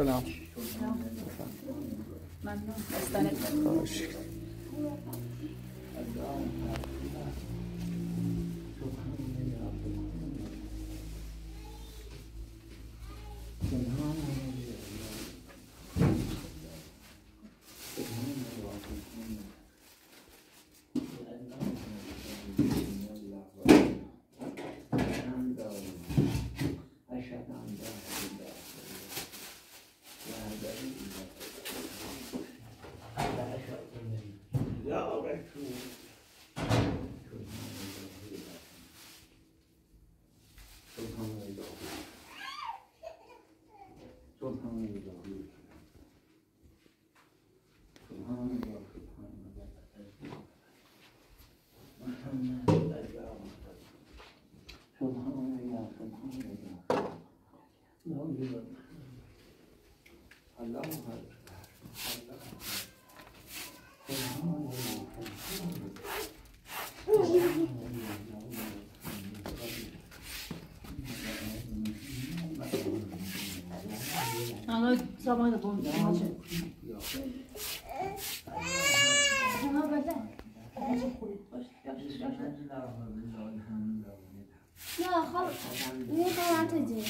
سلام. ممنون. استانت. باش. Ana sabah da bunu maçı. Ama böyle. Ya خلاص ليه طلعت زين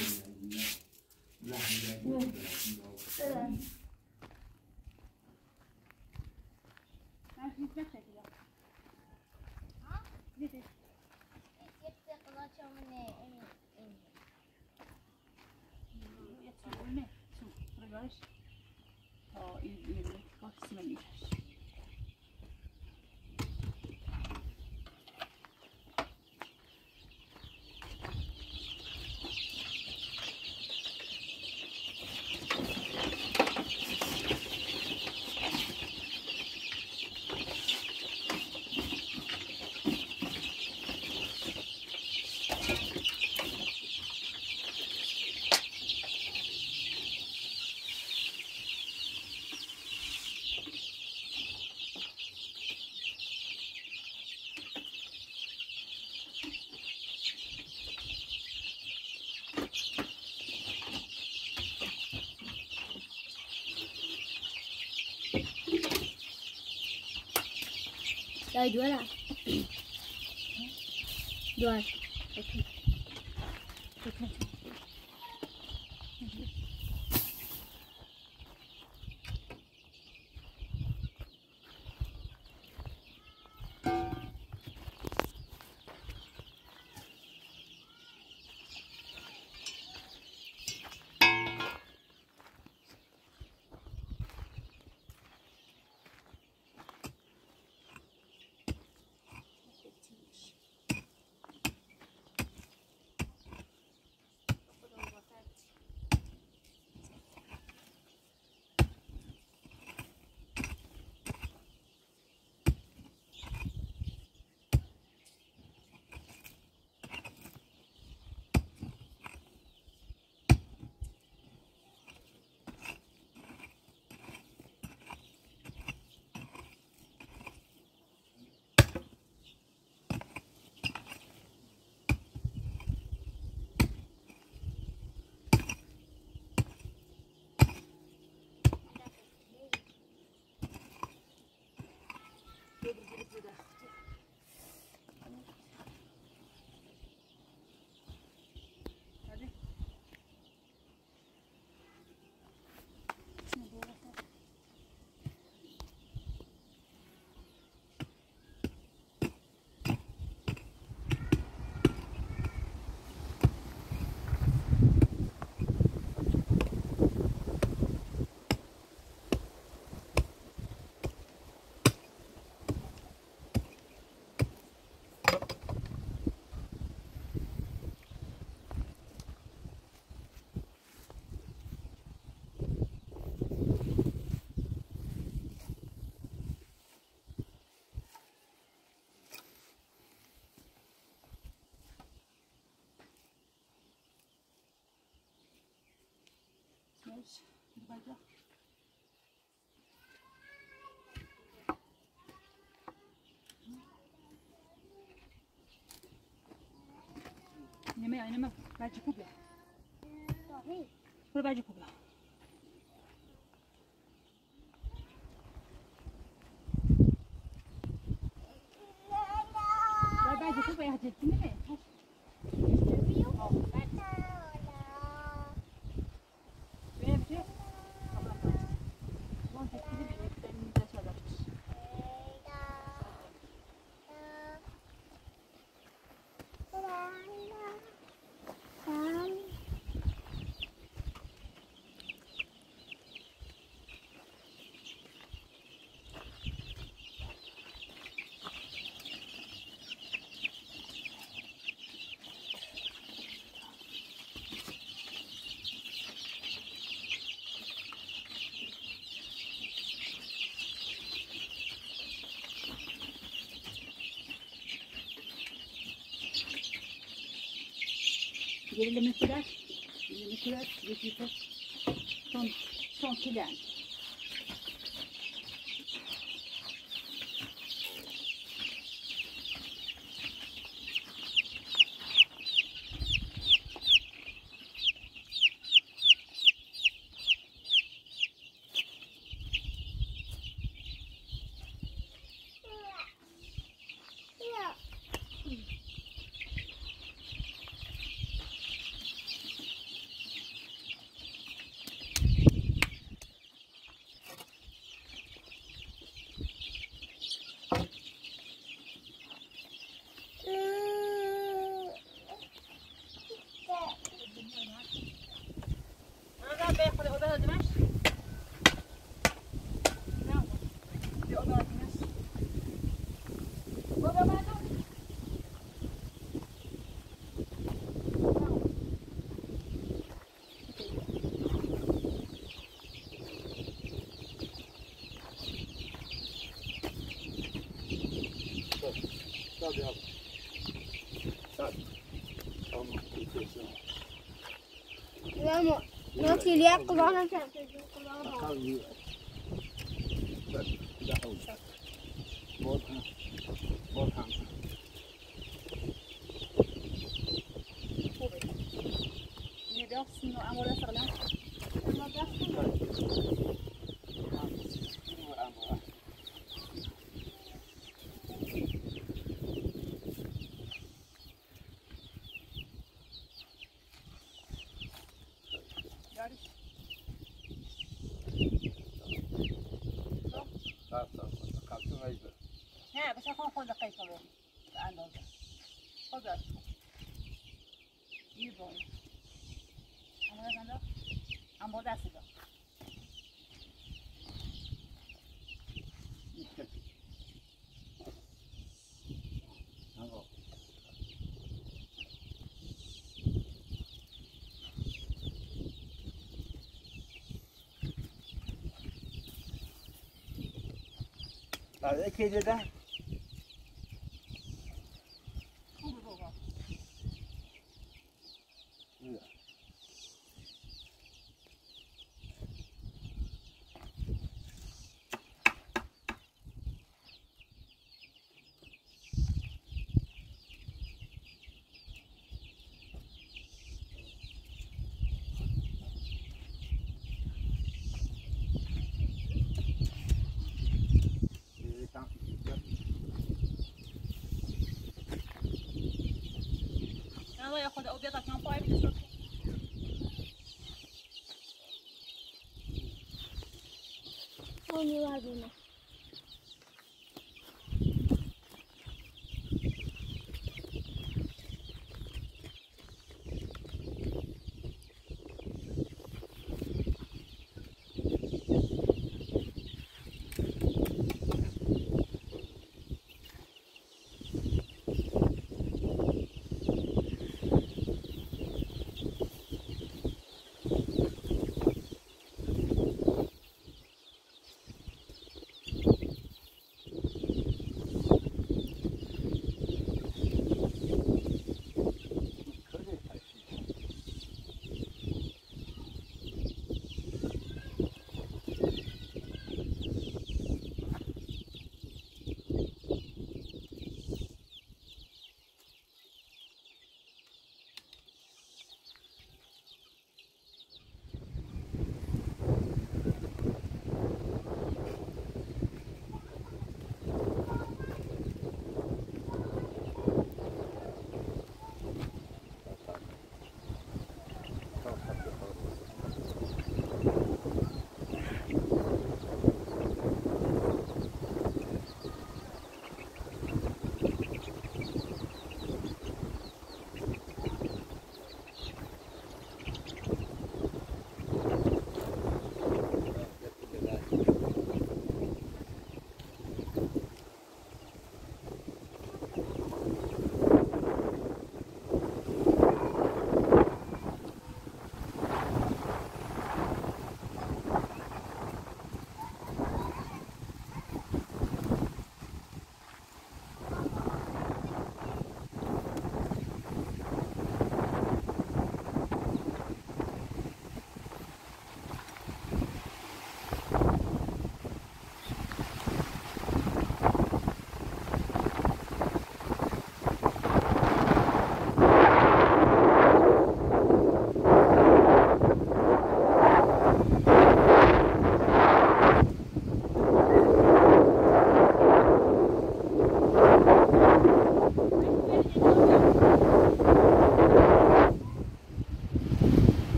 لا دولا دوال Yemeğe aynama. Belki kubla. Buraya belki kubla. جدی می‌بینی؟ Geri limitiler, limitiler, son filan. ما تليق قضانا كان نه بس خود دقیقه به اندازه خود یه بار اما دست داد بعد کی دیدن ياخذ أوبيضة كان طايب هوني وادينا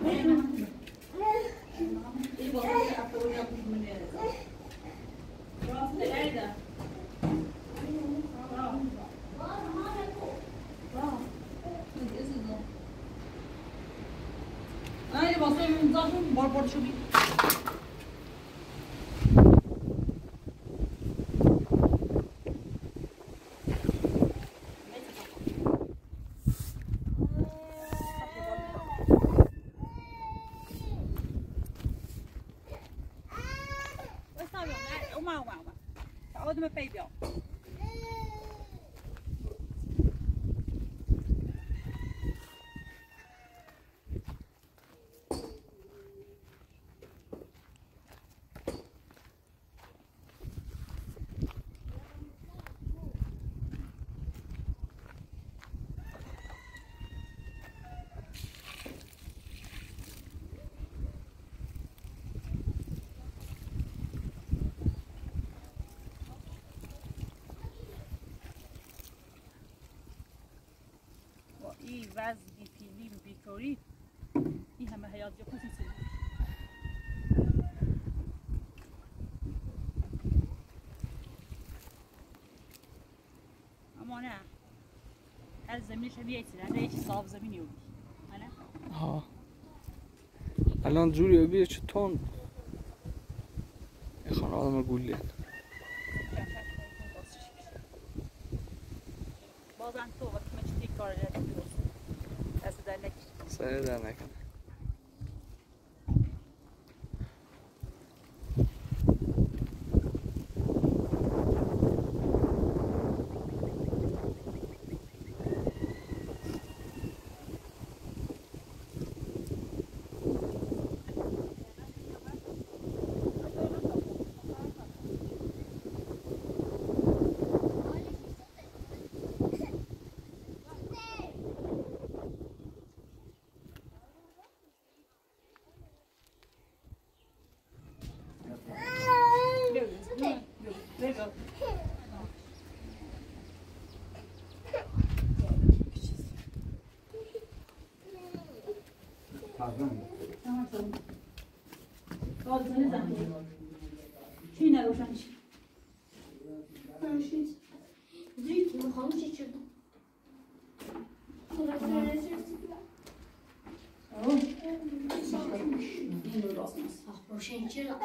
بار شو بي تعود ما بيبيع ای وزگی پیلیم بیکاری این همه حیات یا کسی سید اما نه هر زمینش هم یکی نه یکی صاف زمینی رو نه ها الان جوری بیه چه تون خان آدم گولیه بازم تو وقتی من چی کار داری دست در نکش سر در نکنه چی نروشنش زیت میخوام چی شد این رو راست نیست روشن چرا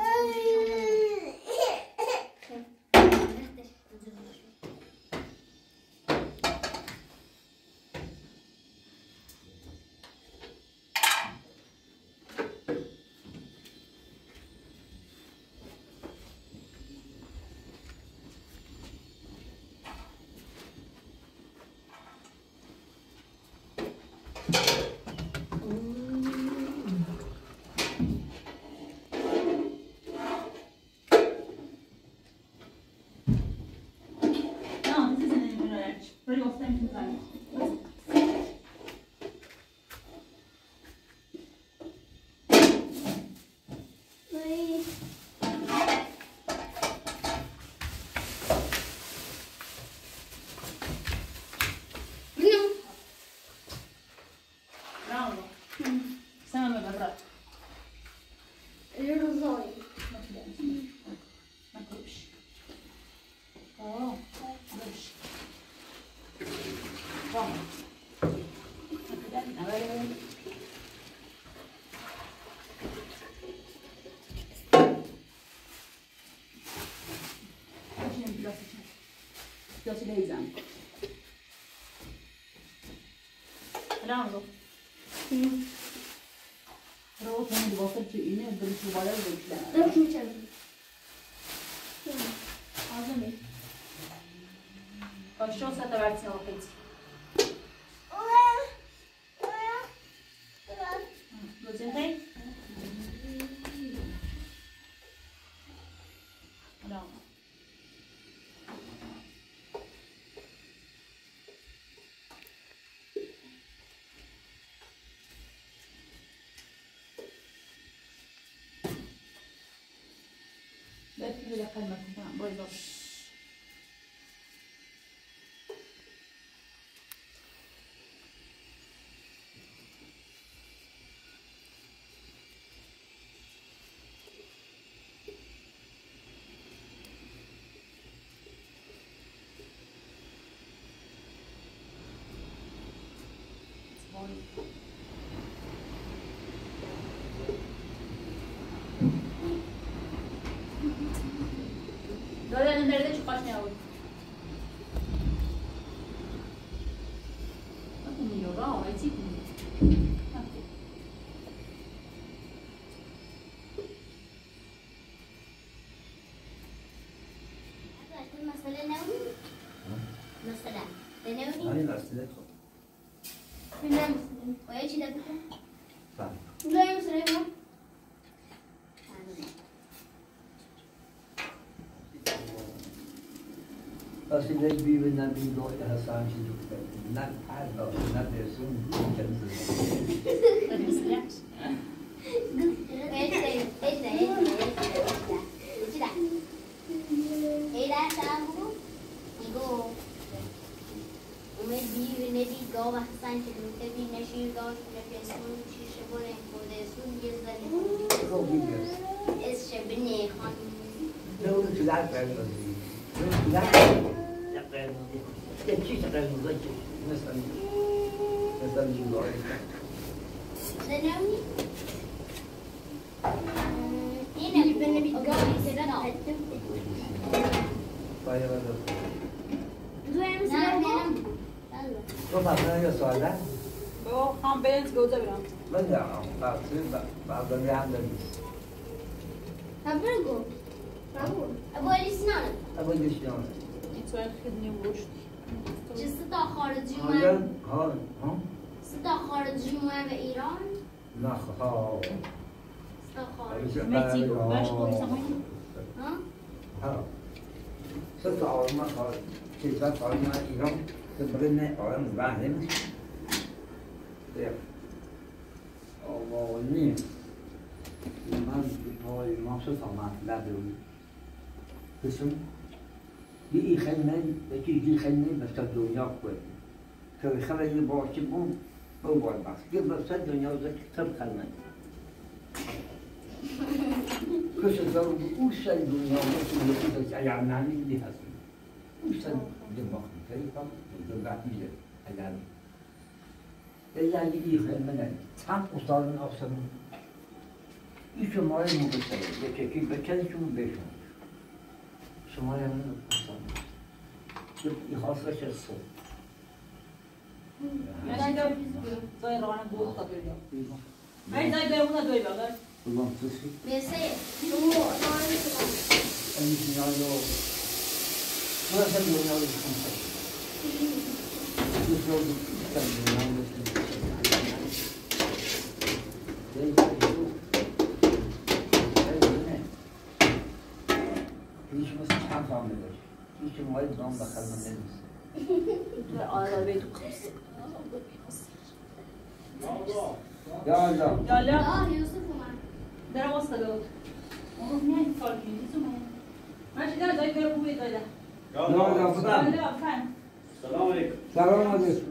Pretty often Just lejzem. Bravo. Bravo, come devo farci in e devo trovare il dolce. Non succede. Cosa mi? Faccio stata verso la pezza. Lo senti? Bravo. Metti la calma, poi dopo. دادا نرده چه قاش نیاورد اون یورا آوای چی کنی مثلا نوی مثلا نوی هاي مسألة من مثلا ويا شيء ده بكم فهم لا مثلا يوم بس اللي بيبي النبي الله حسن شيء جوكر نك هذا نك يسون كنز لو تلعب على المدري لو تلعب يقرأ تمشي تقرأ المذكر مثلا جوار طيب هذا تو مثلا یه سواله با هم بینز گوزه برام من دارم بعد من هم دارم أبغى الإسنان ابو دشیان این سوال خدنی وروشت جسد خارجي حالا ما ها صدا خارجي ما بإيران نه ها صدا خارجي مکزیکو باش خوری سمایی ها ها ست عالم خارج کشور عالم ایران که برای عالم زبان آوانی من پای ما شو سامت لدوی بسم یه خیلی یکی خیلی بس دنیا کنه که خیلی باشه بون باید بس یه بس دنیا رو کتاب خیلی کسی دارو اوش دنیا رو که یعنی دی هست اوش دماغ می‌کنی کام دنبال میشه اگر یعنی خیلی من چند استاد آسان این شماره مبتدی یکی بکنیشون بشون شماره من استاد این خاصش است زای روانه بود تا بریم من زای بریم اون دوی بغل کدوم چیزی بسیار این سینالو ما اصلا دنیا رو می‌خوام دوست دارم دنیا رو هیچ مثل چند فهم نداشت هیچ موقعی دام بخل من نمیست آلا بیتو خسته یا الله یالا يوسف ومعه درم واسه بود نه فالکی نیستم ماشي ده زای بریم اون دوی ده یا الله خدا یالا فهم السلام عليكم. سلام علیکم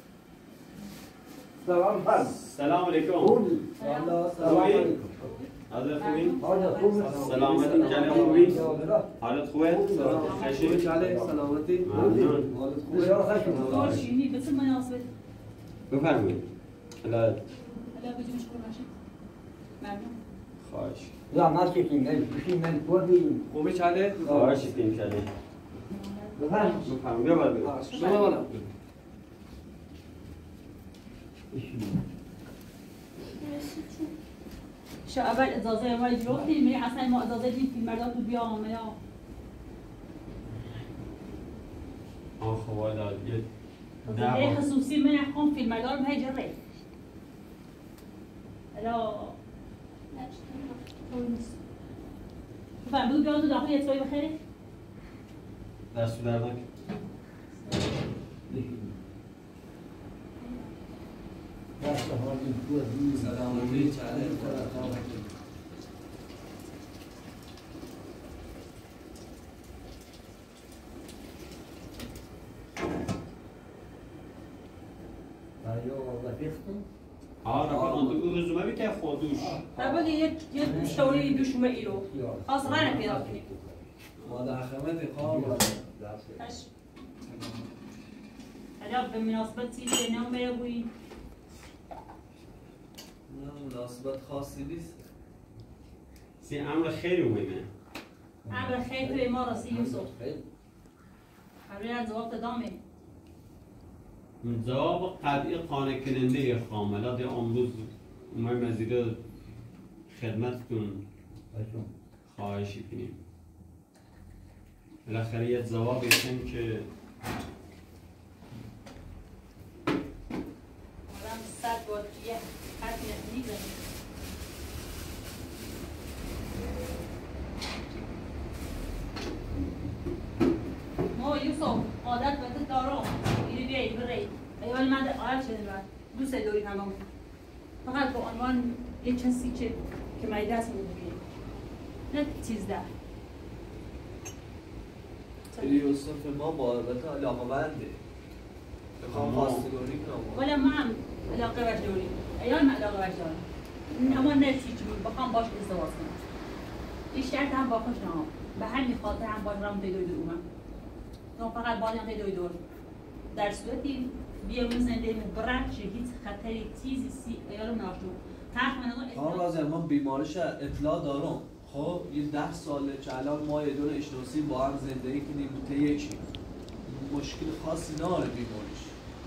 سلام فرد السلام عليكم. خوبی سلام علیکم حالت خوبی؟ حالت خوبی سلامتی جان خوبی؟ یا الله حالت خوبه؟ خشی؟ سلامتی ممنون. حالت خوبی یا خشم دور شینی بس مناسبت بفرمایید. حالا حالا بجیم شکر باشه ممنون خواهش. یا ما چکیم بشیم من کردیم خوبی چاله؟ خواهش کنیم شده. بفرم بفرمایید. بیا بالا بیا. شما بالا شو اول اجازه ما اجرا کنیم میری اصلا ما اجازه دیم فیلم بردار تو بیا آملا آن خواهد یه اجازه خصوصی من اخوام فیلم بردار به جره الا بفهم بگو بیان تو داخل یه توی بخیره دست در نکن. دست حالی کردیم سلامتی چاله یا رفیقتون رفیقان تو رزومه بیته خودوش. بگو یه شوری دوشومه ای رو خاص غنه پیدا کنیم مادر خمت خواب الا به مناسبت چیزی نام بگویی مناسبت خاصی نیست. سی امر خیلی مهمه. امر خیر توی ما راستی یوسف. قبل از جواب دامه. جواب قطعی قانع کننده خاملات امروز اومد مزید خدمتتون خواهشی کنیم. بالاخره یه جواب هستیم که آدم 100 بار یه حرفی میزنه. ما یوسف عادت به تو دارم. اینو بیایی بری. ایوال من عادت شده بعد دوست داری تمام. فقط به عنوان یه کسی که من دست می‌دونی. نه چیز ده. یوسف ما با البته علاقه‌منده. بخوام خواستگاری کنم. ولی ما هم علاقه باش داریم. ایال من علاقه باش دارم. اما نه چیزی بخوام باش ازدواج کنم. این شرط هم با خوش نام. به همین خاطر هم باش رام دوی دوم. تو فقط باید هم دوی دور. در صورتی بیام زنده مبرد شه هیچ خطری چیزی ایالو ناشو. خانم رازی من بیمارش اطلاع دارم. خب یه 10 ساله که الان ما یه دونه اشناسی با هم زندگی کنیم تا یکی مشکل خاصی نداره بیماریش.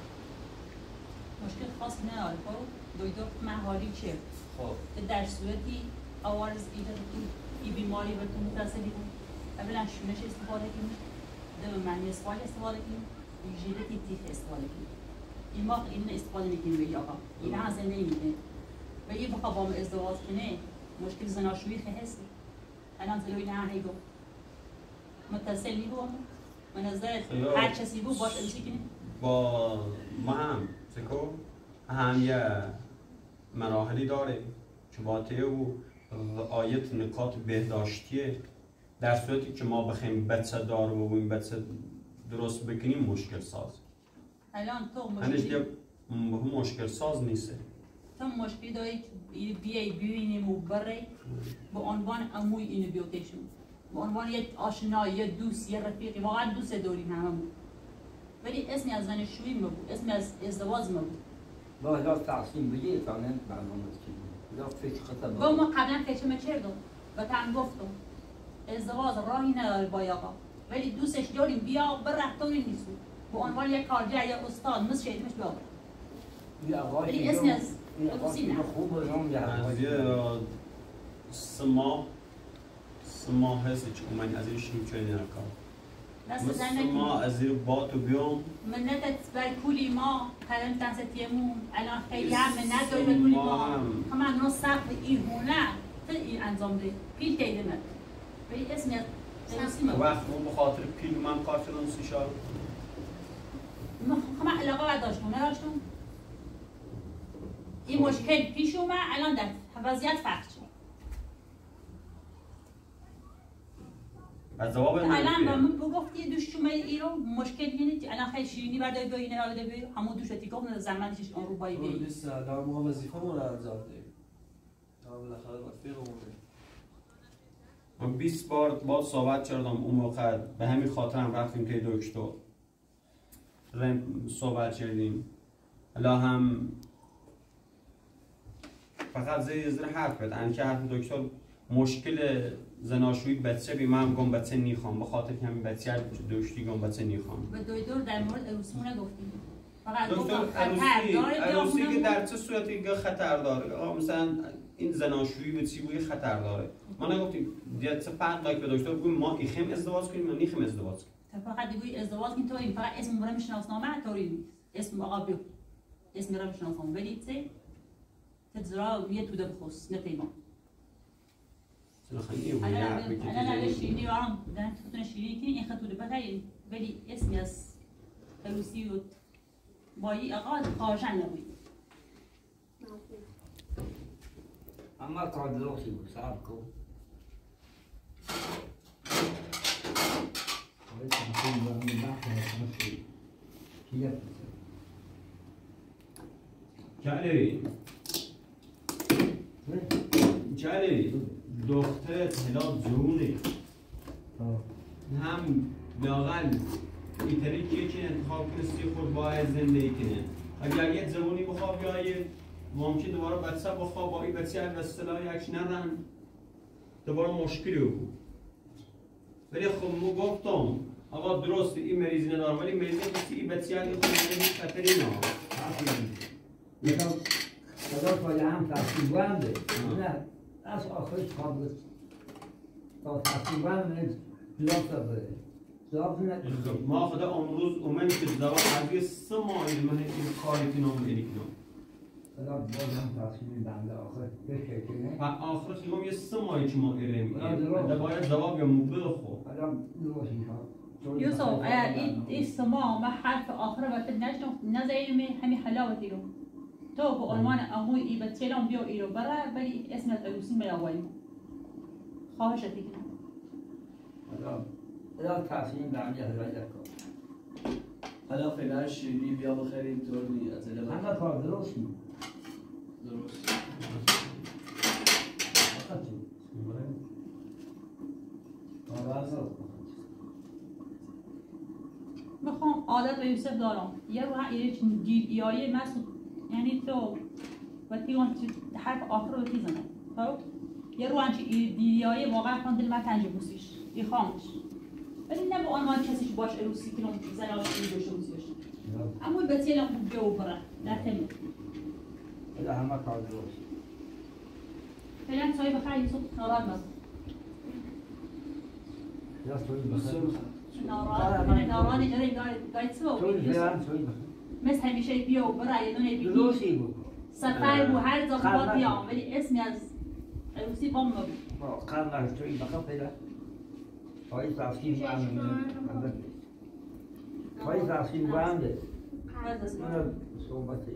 مشکل خاصی نداره. خب دویدو من حالی چه؟ خب در صورتی آوارز ایجاد این بیماری بهتون متصلی بود. اولا شونش استفاده کنیم. دوم معنی اسفال استفاده کنیم. ژیلتی تیف استفاده کنیم. این ما این استفاده میکنیم به آقا. این هم زنده میده. و یه بخواه با ما ازدواج کنه مشکل زناشویی خیلی هستی. الان زلوی نه هیگو متصل می بود من نظرت هر کسی بود باش امشی کنیم با ما هم سکو هم یه مراحلی داره که باطه و رعایت نکات بهداشتیه در صورتی که ما بخوایم بچه دار و این بچه درست بکنیم مشکل ساز الان تو مشکل ساز نیسته تو مشکلی داری بیایی ببینیم و بره به عنوان اموی اینو بیوتیشن به عنوان یه آشنا یه دوست یه رفیقی واقعا دوست داریم هممون ولی اسمی از زناشویی مبود اسمی از ازدواج مبود با لا تعصیم بگی فعلا برنامه کنیم لا فکر خطر با ما قبلا کشمه چردم و تم گفتم ازدواج راهی نداره با یاقا ولی دوستش داریم بیا برفتونی نیستو به عنوان یک کارگر یا استاد مثل شیدمش بیا ولی اسمی از سما هستی که من از این شیم چه نکار سما از این باتو بیام منتت بر کولی ما کلم تنستیمون الان خیلی هم منت داری بر کولی ما همه نو سخت این هونه این انجام ده پیل کیده من ولی اسمی از وقت ما بخاطر پیل من کار کنم سی شار همه علاقه باید داشتم این مشکل پیش اومد الان در وضعیت فرق شد. الان با من بگفتی دوش شما ایرو مشکل اینه الان خیلی شیرینی برداری با اینه آده بی همون دوش اتیکاف نه زمانش اون رو بایی بی. نیست الان ما وظیفه‌مون رو انجام دهیم. بالاخره رفیقمونه. من 20 بار با صحبت کردم اون موقع به همین خاطر هم رفتیم که دکتر صحبت کردیم. الان هم فقط زیر حرف بده انکه حرف دکتر مشکل زناشویی بچه بی من گم بچه نیخوام بخاطر که همین بچه دوشتی گم بچه نیخوام به دکتر در مورد عروسیمون نگفتیم فقط دکتر عروسی که در چه صورتی خطر داره مثلا این زناشویی به چی بوی خطر داره ما نگفتیم دیگه چه فرق داره به دکتر بگیم ما ایخم ازدواج کنیم یا نیخم ازدواج کنیم فقط دیگه ازدواج کنیم تو این فقط اسم مورد شناسنامه طوری اسم آقا بیو اسم را شناسنامه ولی چه تزرع یه توده بخص نتیما الان شیرینی وارم دارم تختون شیرینی کنی این خطوده بخیر ولی اسمی از عروسی و بایی آقا خواهشن نبود اما کار درستی بود صاحب کو جلی دخترت هلا جونه هم لاغل اینطوری که انتخاب کنستی خود باید زندگی کنه اگر یه زمانی بخواه بیایی ممکن دوباره بچه بخواه با این بچه به اصطلاح یک نرن دوباره مشکلی بود. ولی خب ما گفتم آقا درست این مریضی ندارم ولی مریضی که این بچه خود هیچ خطری نه. یکم صدا پای هم تصمیم بنده نه از آخرش قابل تا تصمیم بنده جواب داده جواب نه ما خدا امروز اومد که دوا از 3 ماه من این کاری کنم میکنم خدا باز هم تصمیم بنده آخر بشه که نه و آخر خیلی یه 3 ماهی که ما ایریم درست. باید جواب یا موبیل خو خدا درست میکنم یوسف اگر این سما ما حرف آخر وقت نزاییم همین حلاوتی رو تو به عنوان اموی ای بچه‌لام بیا ای رو برا ولی اسمت عروسی ملاوی خواهش دیگه خدا تصمیم بنده هدایت کن حالا فعلا شیرینی بیا بخیر اینطور نی از همه کار درست می درست فقط تو میخوام عادت به یوسف دارم یه رو دیدیایی مسعود یعنی تو و تیوان حرف آخر رو تیزنه خب یه رو انچه دیدیایی واقعا کن دل من تنجه بوسیش ای خامش ولی نه با عنوان کسیش باش اروسی کنم زناش این دوشه بوسیش اما بسیار خوب جو برا نه تمه خدا همه کار درست فعلا سایه بخیر یوسف ناراحت نبود خدا توی بسیار بخیر ناراحت اجاره گاید سوا توی بخیر توی بخیر مثل همیشه بیا و برا یه دونه بگی درستی بکن سفر بو هر جا خواهد بیام ولی اسمی از عروسی بام نبود قرار توی بخیر پیدا پای تصمیم بنده پای تصمیم بنده من صحبتش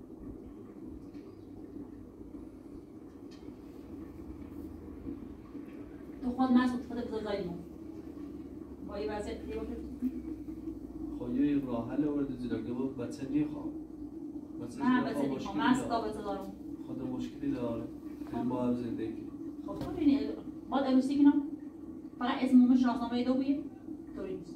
تو خود مسعود خود بزرگایی مون با این وضعیت دیگه خب یه راه حل ورده زیرا که بود بچه نیخوام من بچه نیخوام من ستا بچه دارم خدا مشکلی داره ما هم زندگی خب تو بینی باید عروسی کنم فقط اسم مومن شناسنامه دو بگیر طوری نیست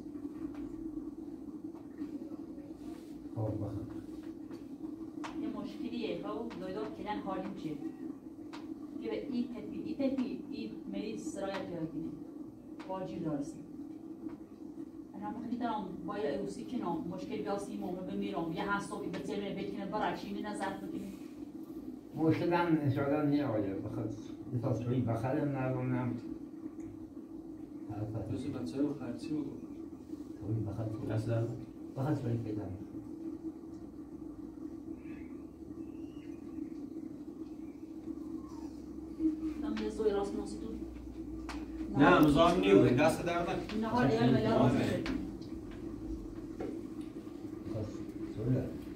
خب بخیر یه مشکلیه خب دویدار کلن حالیم چیه که به ای تپی مریض سرایت بیاردینه واجب دارستیم انا خیلی دارم با یه عروسی کنم مشکل بیاسی مومن بمیرم یه هستوبی به تیمه بکنه برکشینی نظر بکنه مشکل هم انشاءالله نیاید بخیر مثلا توی بخیر نرونم بسی بچه های خرچی بگو توی بخیر اصلا بخیر توی پیدا دم یه زوی راست ناسی تو نه مزاحم نیو دست در نکن نهار ریال ملیار راست توی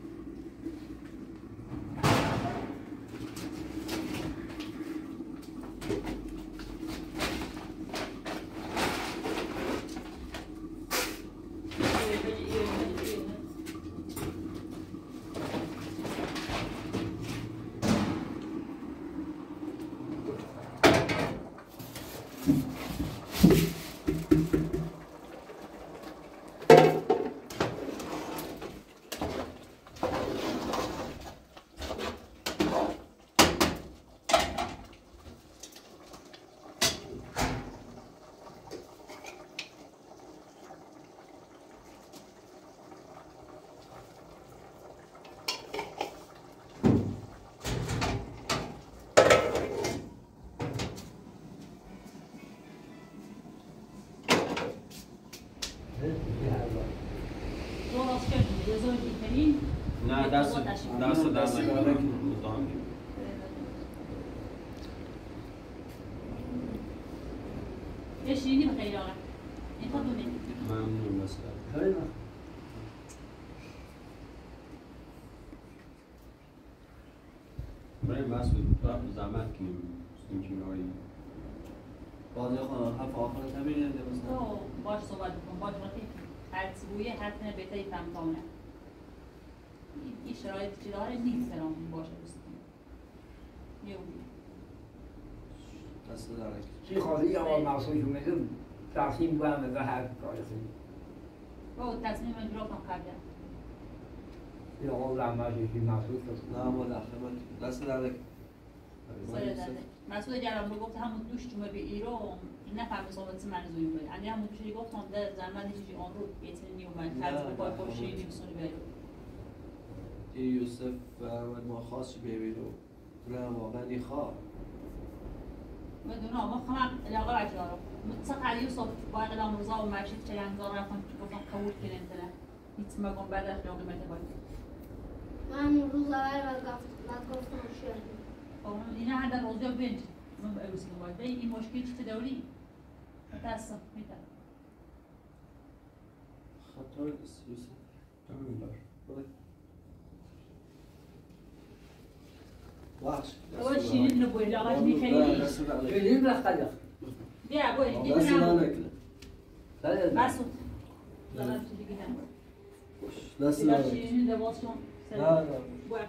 نه دست در نکن مزاحم نیو یه شیرینی بخیر آقا این خود دونه ممنون دست در توی بخیر برای مسعود زحمت کنیم این کیمیایی بازی خواهم حرف آخرت همینه تو باش صحبت بکن باش وقتی هر چیزی هر تنه بهتری فهم تامونه این شرایط چی داره نیست فرام باشه دوست یه دست درک چی خواهی آقا مقصود اومده تصمیم بنده و هر کاری خوبی با تصمیم من گرفتم قبلا یا اون رحمتی که محسوس نه ما در خدمت دست درک مسئول گرم رو گفت همون دوش جمعه به ایران نفهم صحبت منظوری بود. یعنی همون دوشی گفتم در زمان چیزی آن رو بهترین اومد تازه با پاشی نمیسونی برو. یوسف فرمود ما خاصی ببینو نه واقعا این خواه بدون ما خمم علاقه بچه‌ها متقل یوسف با اقدام روزا و مرشد چه انگار رفتم گفتم قبول کردن تلا هیچ مگم بعد از اخلاق متباید من روز اول گفتم شد اینا هر در روزی بنج من بگویم باید این مشکل چه دوری متاسف میتونم خطر نیست یوسف تمام باش. بخش اول شیرین رو باید آقاش میخری شیرین بخدا بیا باید دست دیگه نمون نکنه مسعود زنم چه دیگه نمون دست دیگر نکنه شیرین لباس کن نه باید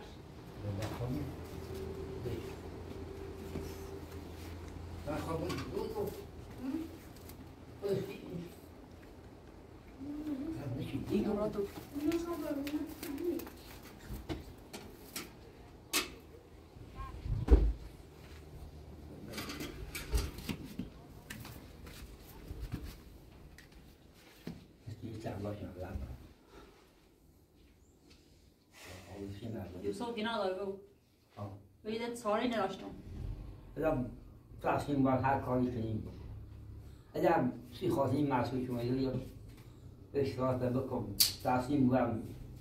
یوسف گنا داره بگو بگید ساری نراشتم اگر تصمیم باید هر کاری کنیم اگر چی خواستیم مسئول شما یا اشتراط بکن تصمیم باید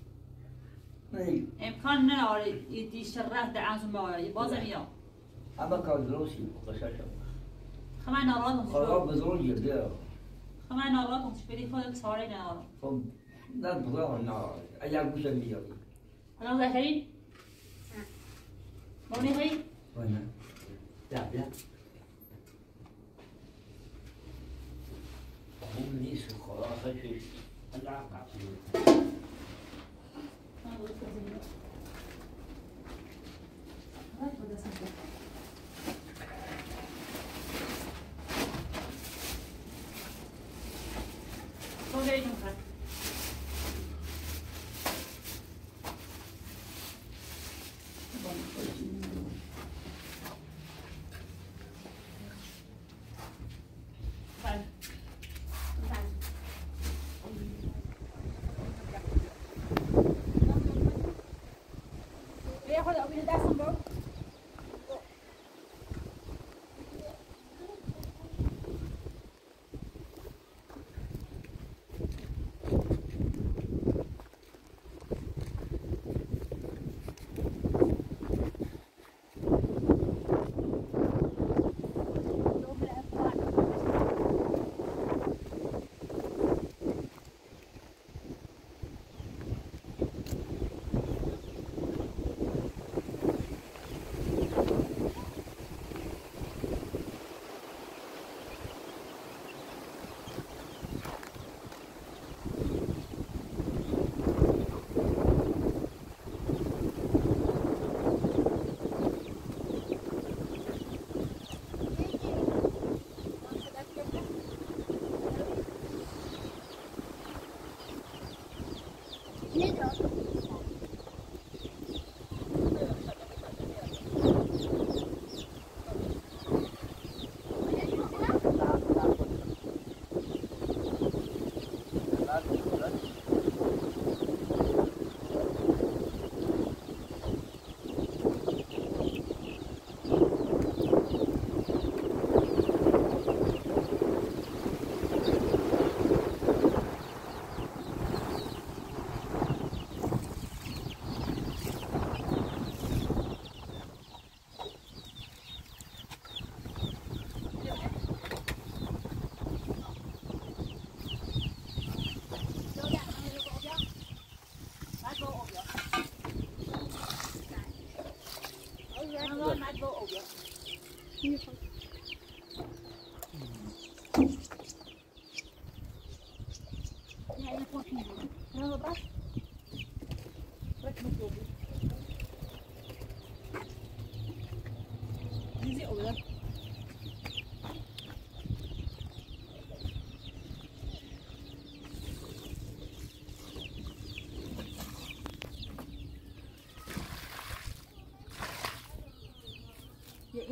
امکان نداره دیشتر رفت در انزون باید بازم یا اما کار درستی بسر شما خمه نارادم خواهد بزرگی بیا خمه نارادم بری خودت ساری ندارم خب نه بزرگ نه اگر گوشم بیاری حالا زکری؟ مونی هایی؟ نه بیا اون نیست خلاصه چیز اگر قبضی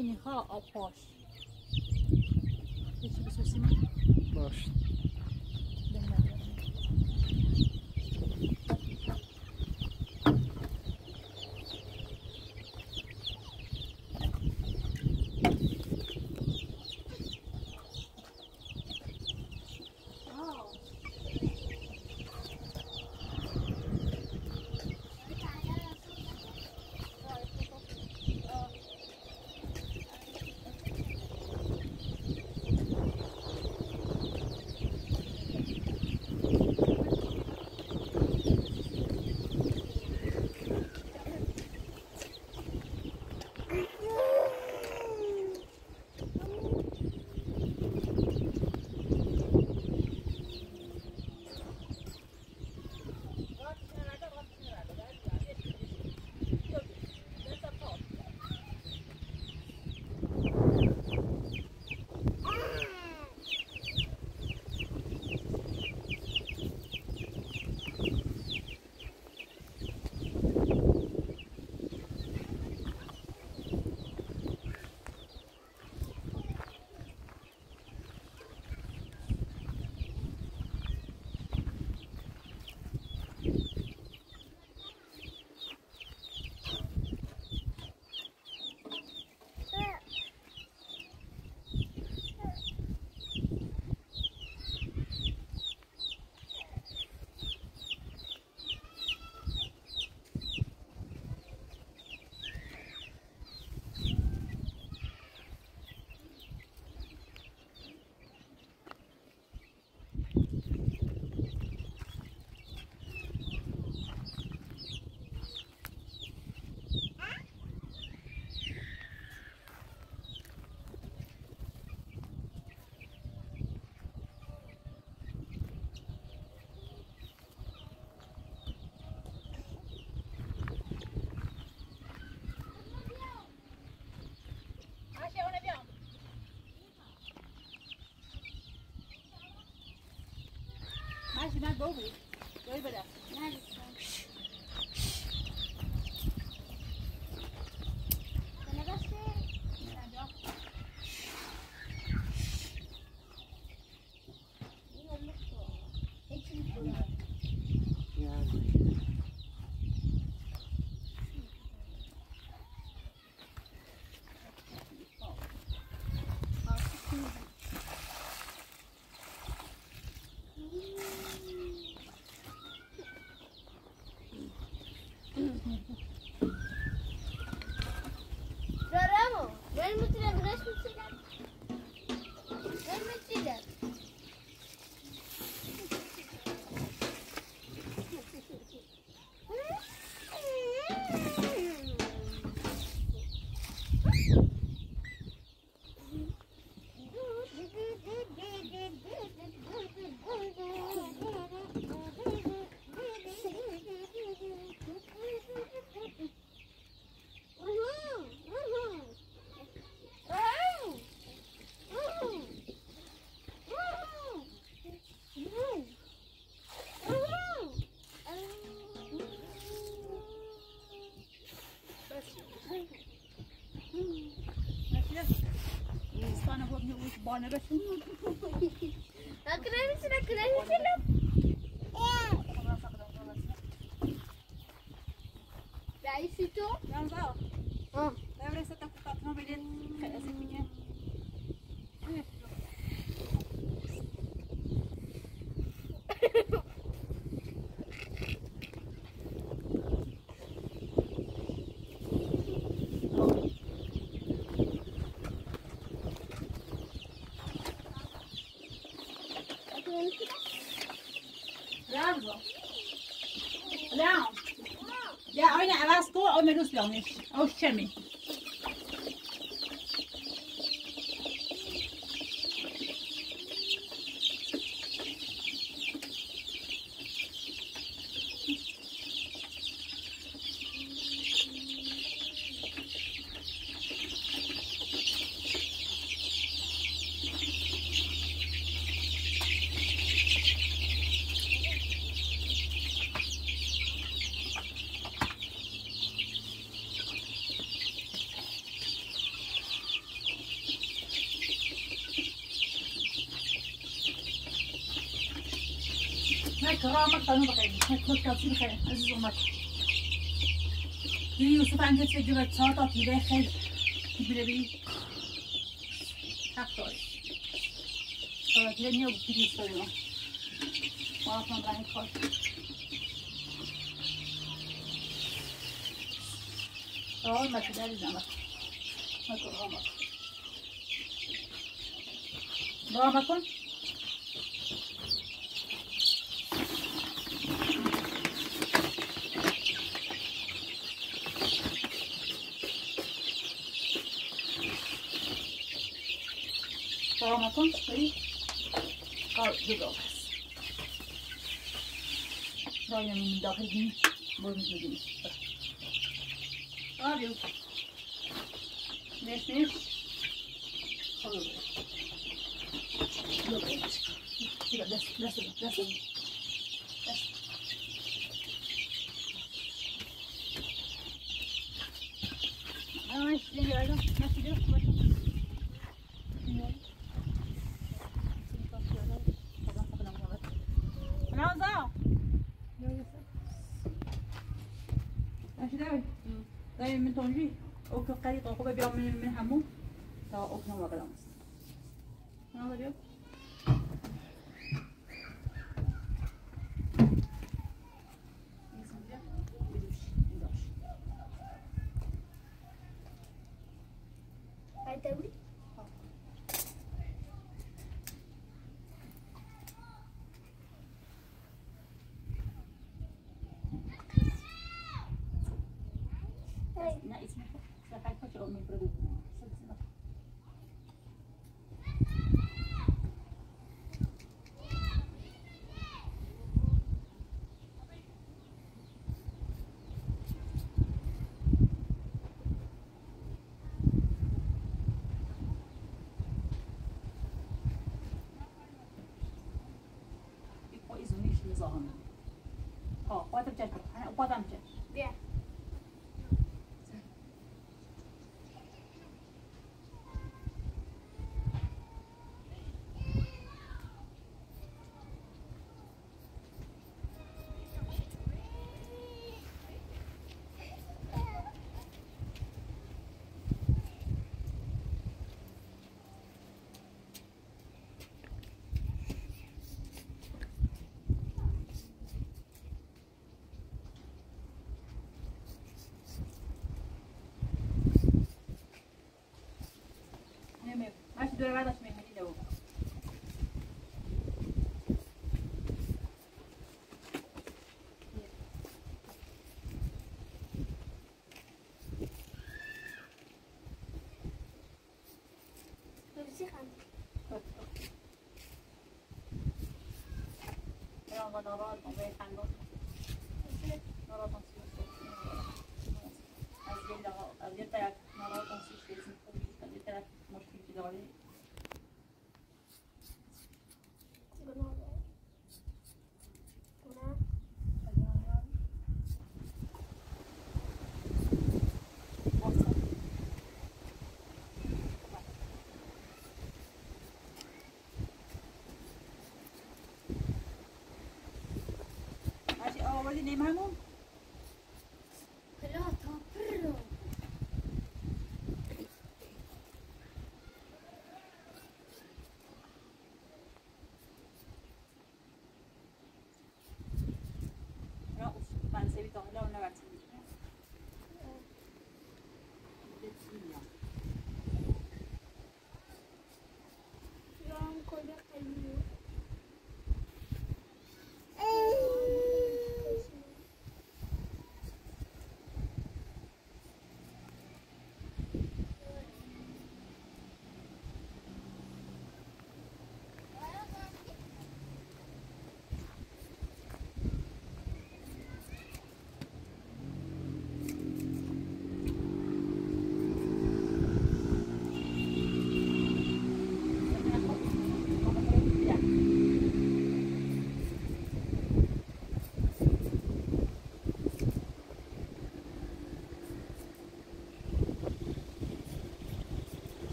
اینی ها آب پاش یه چی بسوسی من باش ماشي ما تبوي جاي بدا بانه بشون رئیسی تو؟ رمضا داره ستا فتاتنا بلید خیلی میگه رمضا لا لا أنا عراسكو أو ملوس لونش أو الشمي كرامك قانون بخير كل تفصيل خير عزيز أمك يوسف عندك تجربة ساطة تبي خير تبي بي حق داری حالا دیگه نیا بگیری استادی ما اصلا برای کار آه ما که داری زمان نکن راه کن راه کن بری کار دیگه است رایم این داخل گیم برو میگیم آبیو نیش خب دست من تونجي او في القرية طاقوبة بيوم من همو تا اوكنا وقلامس هذا بيوم هتدوري لا اسمه سافر كوتش او من برودو قاتل جد أنا قاتم جد بيع ماشي دور بعد عشان يهدي لو ضرورات موبايل عنده ضرورات أزيد تاعك ضرورات نسيت أزيد تاعك مشكلة في داري ماشي أولي نيم همون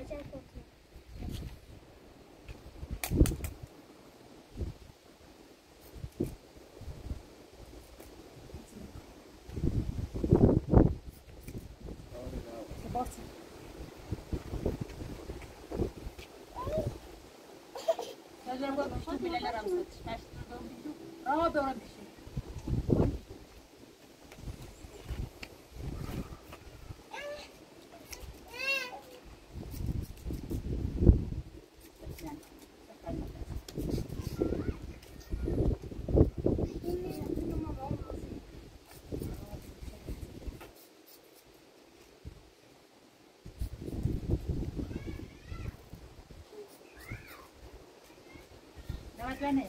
وجه كتله. باطي لا لا بشتو بلا لا رمزت راه دورم بشي Давай твоя.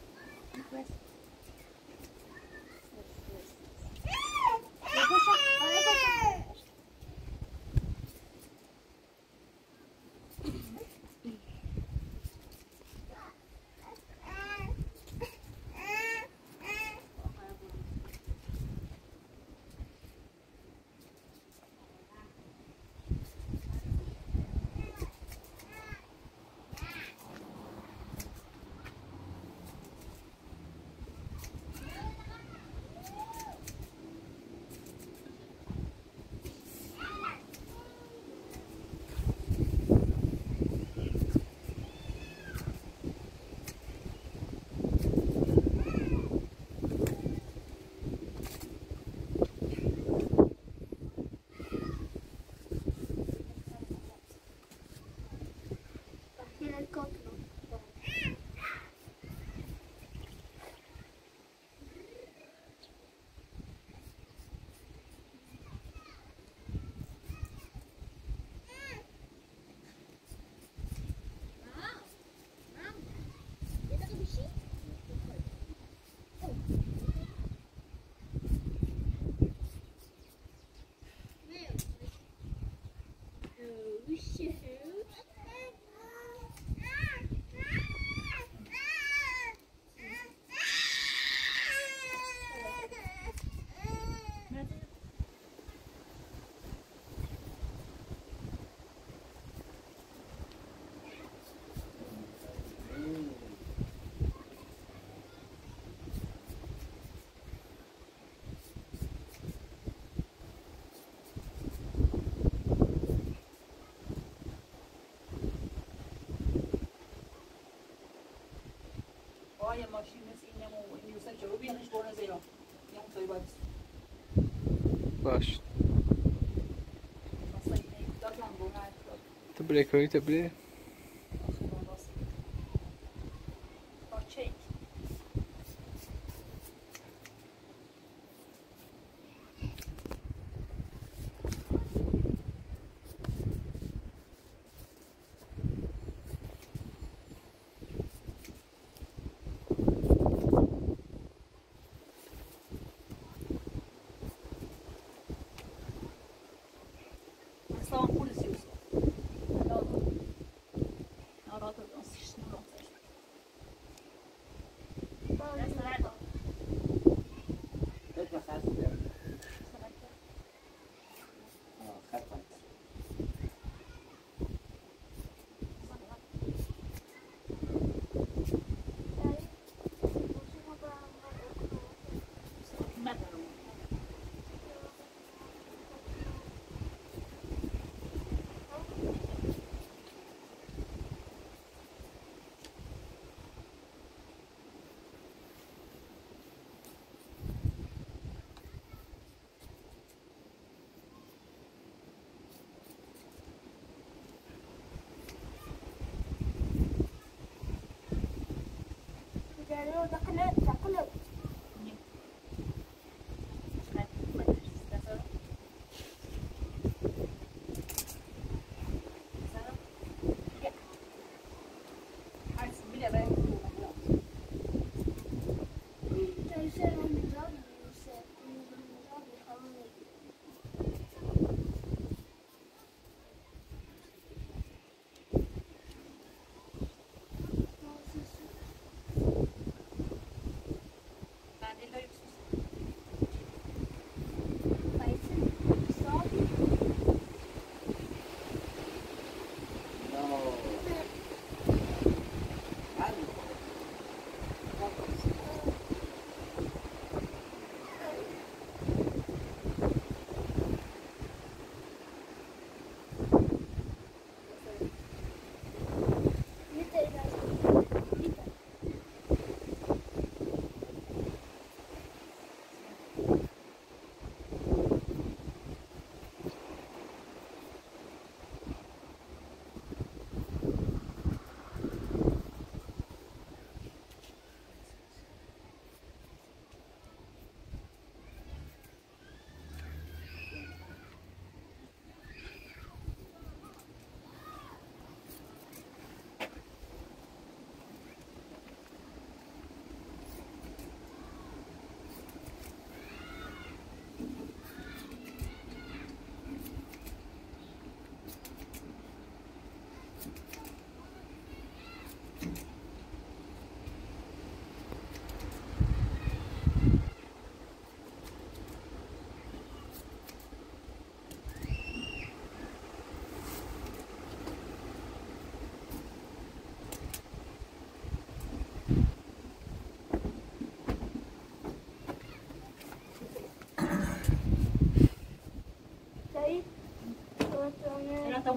يا ماشي مثل إنه يوصل جنوبي أنا شلون زينه يوم طيبات باش بس يقدر ينبونا تبري كوي تبري دقلب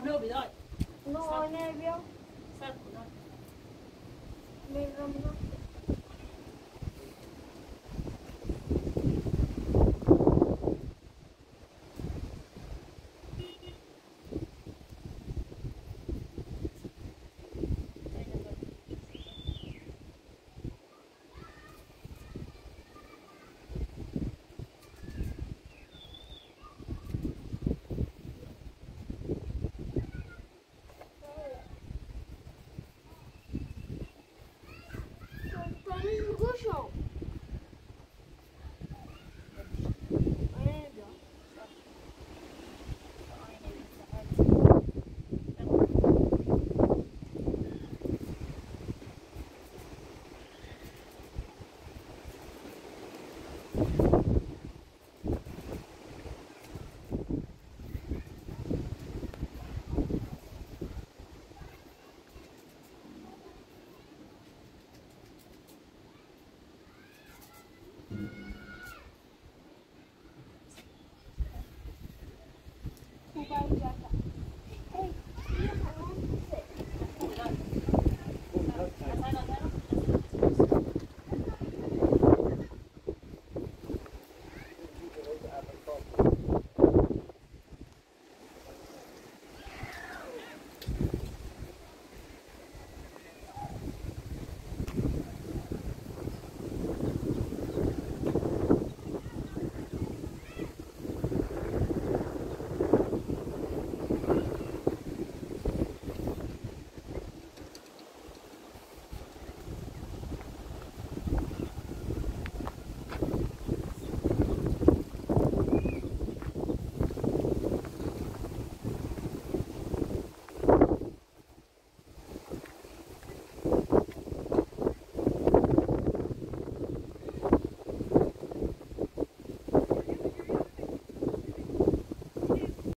نو بیدای No, nervio. سر خدا Me ramona. Gusho. Nervio.